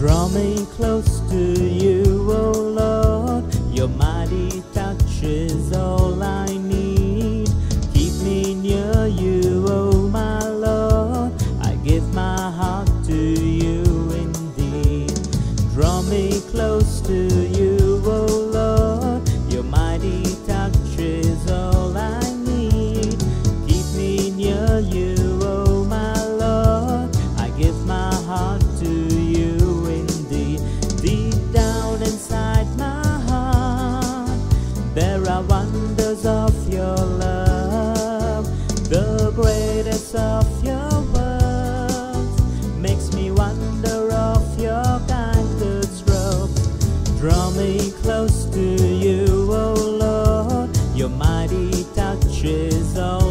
Draw me close to you, oh Lord. Your mighty touch is all I need. Keep me near you, oh my Lord. I give my heart to you indeed. Draw me close to you, oh Lord. Your mighty touch is all I need. Keep me near you, oh my Lord. I give my heart to you indeed. Deep down inside my heart, there are wonders of your love. The greatest of your works makes me wonder of your kindred strokes. Draw me close to you, oh Lord. Your mighty touch is all